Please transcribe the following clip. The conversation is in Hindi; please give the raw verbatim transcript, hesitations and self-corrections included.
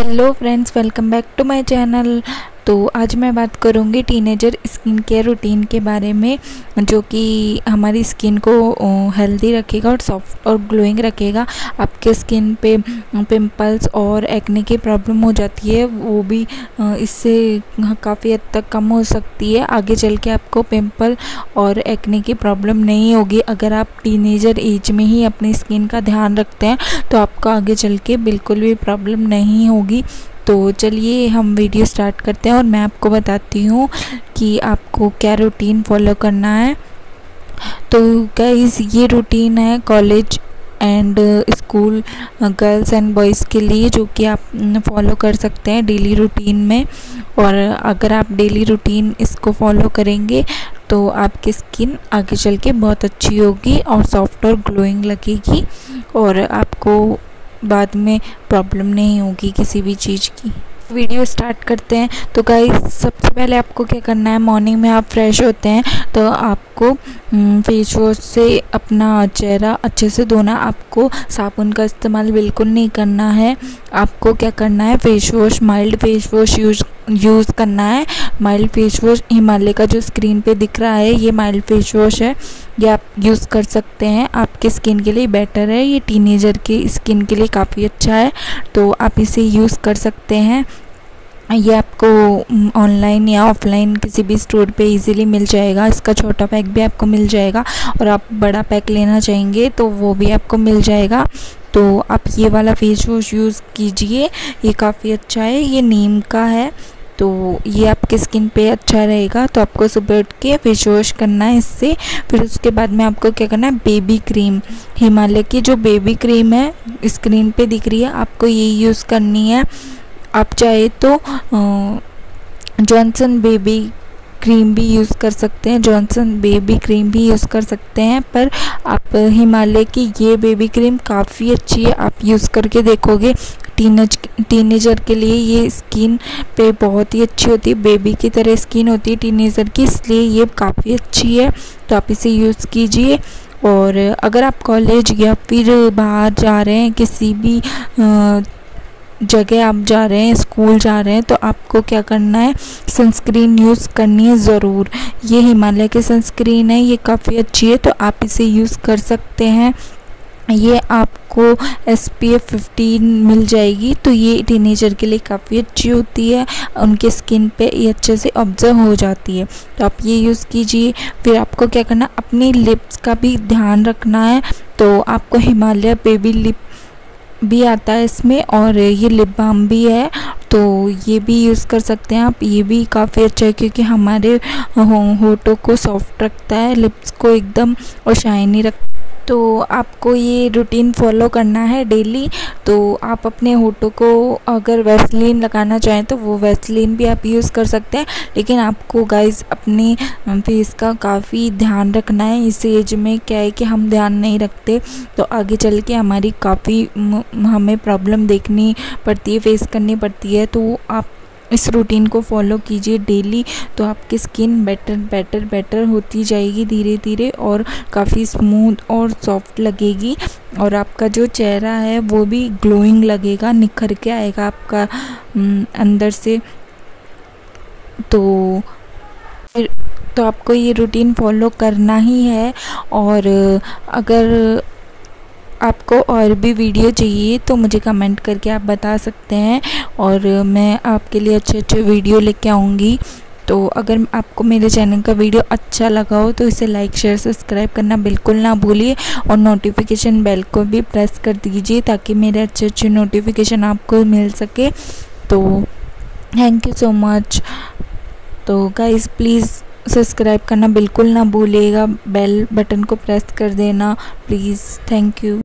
Hello friends, welcome back to my channel. तो आज मैं बात करूँगी टीनेजर स्किन केयर रूटीन के बारे में, जो कि हमारी स्किन को हेल्दी रखेगा और सॉफ्ट और ग्लोइंग रखेगा। आपके स्किन पे पिंपल्स और एक्ने की प्रॉब्लम हो जाती है, वो भी इससे काफ़ी हद तक कम हो सकती है। आगे चल के आपको पिंपल और एक्ने की प्रॉब्लम नहीं होगी। अगर आप टीनेजर एज में ही अपनी स्किन का ध्यान रखते हैं तो आपको आगे चल के बिल्कुल भी प्रॉब्लम नहीं होगी। तो चलिए हम वीडियो स्टार्ट करते हैं और मैं आपको बताती हूँ कि आपको क्या रूटीन फॉलो करना है। तो गाइस, ये रूटीन है college and school girls and boys के लिए, जो कि आप फॉलो कर सकते हैं डेली रूटीन में। और अगर आप डेली रूटीन इसको फॉलो करेंगे तो आपकी स्किन आगे चल के बहुत अच्छी होगी और सॉफ्ट और ग्लोइंग लगेगी और आपको बाद में प्रॉब्लम नहीं होगी किसी भी चीज़ की। वीडियो स्टार्ट करते हैं। तो गाइस, सबसे पहले आपको क्या करना है, मॉर्निंग में आप फ्रेश होते हैं तो आपको फेस वॉश से अपना चेहरा अच्छे से धोना। आपको साबुन का इस्तेमाल बिल्कुल नहीं करना है। आपको क्या करना है, face wash, mild face wash use use करना है। माइल्ड फेस वॉश हिमालय का जो स्क्रीन पे दिख रहा है, ये माइल्ड फेस वॉश है, ये आप यूज़ कर सकते हैं। आपके स्किन के लिए बेटर है, ये टीनेजर की स्किन के लिए काफ़ी अच्छा है, तो आप इसे यूज़ कर सकते हैं। ये आपको ऑनलाइन या ऑफलाइन किसी भी स्टोर पे इजीली मिल जाएगा। इसका छोटा पैक भी आपको मिल जाएगा और आप बड़ा पैक लेना चाहेंगे तो वो भी आपको मिल जाएगा। तो आप ये वाला फेस वॉश यूज़ कीजिए, ये काफ़ी अच्छा है, ये नीम का है, तो ये आपके स्किन पे अच्छा रहेगा। तो आपको सुबह उठ के फेस वॉश करना है इससे। फिर उसके बाद में आपको क्या करना है, बेबी क्रीम, हिमालय की जो बेबी क्रीम है स्क्रीन पे दिख रही है, आपको ये यूज़ करनी है। आप चाहे तो जॉनसन बेबी क्रीम भी यूज़ कर सकते हैं, जॉनसन बेबी क्रीम भी यूज़ कर सकते हैं, पर आप हिमालय की ये बेबी क्रीम काफ़ी अच्छी है, आप यूज़ करके देखोगे। टीनेज टीनेजर के लिए ये स्किन पे बहुत ही अच्छी होती है, बेबी की तरह स्किन होती है टीनेजर की, इसलिए ये काफ़ी अच्छी है, तो आप इसे यूज़ कीजिए। और अगर आप कॉलेज या फिर बाहर जा रहे हैं, किसी भी आ, जगह आप जा रहे हैं, स्कूल जा रहे हैं, तो आपको क्या करना है, सनस्क्रीन यूज़ करनी है ज़रूर। ये हिमालय की सनस्क्रीन है, ये काफ़ी अच्छी है, तो आप इसे यूज़ कर सकते हैं। ये आपको एस पी एफ फिफ्टीन मिल जाएगी, तो ये टीनेजर के लिए काफ़ी अच्छी होती है, उनके स्किन पे ये अच्छे से ऑब्जर्व हो जाती है, तो आप ये यूज़ कीजिए। फिर आपको क्या करना, अपनी लिप्स का भी ध्यान रखना है, तो आपको हिमालय बेबी लिप भी आता है इसमें और ये लिप बाम भी है, तो ये भी यूज़ कर सकते हैं आप। ये भी काफ़ी अच्छा है क्योंकि हमारे होठों को सॉफ्ट रखता है, लिप्स को एकदम और शाइनी रखता है। तो आपको ये रूटीन फॉलो करना है डेली। तो आप अपने होठों को अगर वैसलीन लगाना चाहें तो वो वैसलीन भी आप यूज़ कर सकते हैं, लेकिन आपको गाइस अपने फेस का काफ़ी ध्यान रखना है। इस एज में क्या है कि हम ध्यान नहीं रखते, तो आगे चल के हमारी काफ़ी हमें प्रॉब्लम देखनी पड़ती है, फेस करनी पड़ती है। तो आप इस रूटीन को फॉलो कीजिए डेली, तो आपकी स्किन बेटर बेटर बेटर होती जाएगी धीरे धीरे और काफ़ी स्मूथ और सॉफ्ट लगेगी, और आपका जो चेहरा है वो भी ग्लोइंग लगेगा, निखर के आएगा आपका अंदर से। तो तो आपको ये रूटीन फॉलो करना ही है। और अगर आपको और भी वीडियो चाहिए तो मुझे कमेंट करके आप बता सकते हैं और मैं आपके लिए अच्छे अच्छे वीडियो लेके आऊँगी। तो अगर आपको मेरे चैनल का वीडियो अच्छा लगा हो तो इसे लाइक शेयर सब्सक्राइब करना बिल्कुल ना भूलिए और नोटिफिकेशन बेल को भी प्रेस कर दीजिए ताकि मेरे अच्छे अच्छे नोटिफिकेशन आपको मिल सके। तो थैंक यू सो मच। तो गाइस, प्लीज़ सब्सक्राइब करना बिल्कुल ना भूलिएगा, बेल बटन को प्रेस कर देना प्लीज़। Thank you.